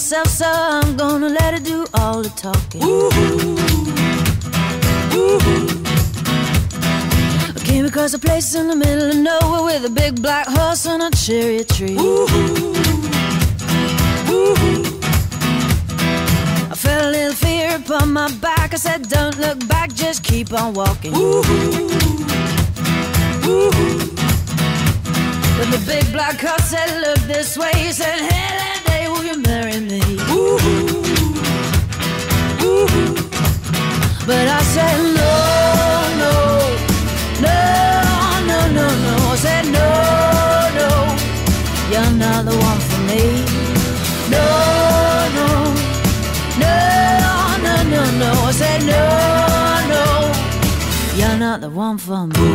myself, so I'm gonna let it do all the talking. I came across a place in the middle of nowhere with a big black horse and a cherry tree. I felt a little fear upon my back. I said, don't look back, just keep on walking. But the big black horse said, look this way. He said, hey, that day will you marry me? But I said, no, no, no, no, no, no. I said, no, no, you're not the one for me. No, no, no, no, no, no. I said, no, no, you're not the one for me.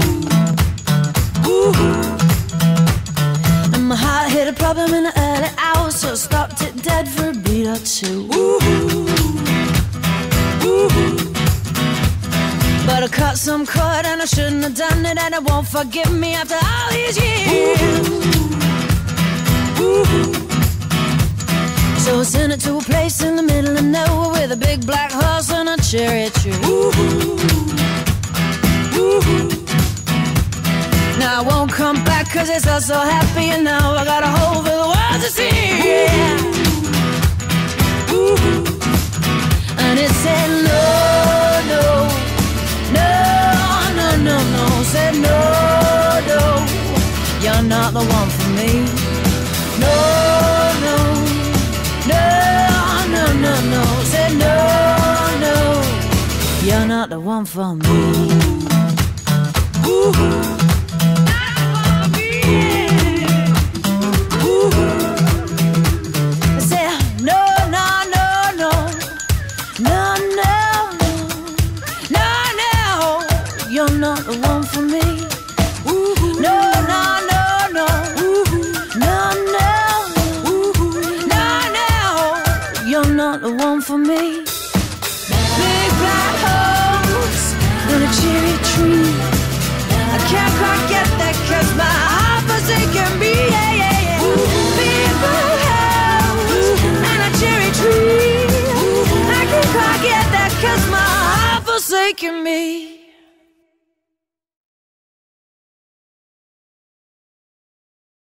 And my heart hit a problem in the early hours, so I stopped it dead for a beat or two. But I cut some cord and I shouldn't have done it, and it won't forgive me after all these years. So I sent it to a place in the middle of nowhere with a big black horse and a cherry tree. Now I won't come back cause it's all so happy, and now I got a hole for the world to see. Yeah. And it said no, no, no, no, no, no. Said no, no, you're not the one for me. No, no, no, no, no, no. Said no, no, you're not the one for me. You're not the one for me. No, no, no, no. No, no. No, no. You're not the one for me. Big black horse and a cherry tree. I can't quite get that cause my heart forsaken me. Yeah, yeah, yeah. Big black horse and a cherry tree. I can't quite get that cause my heart forsaken me.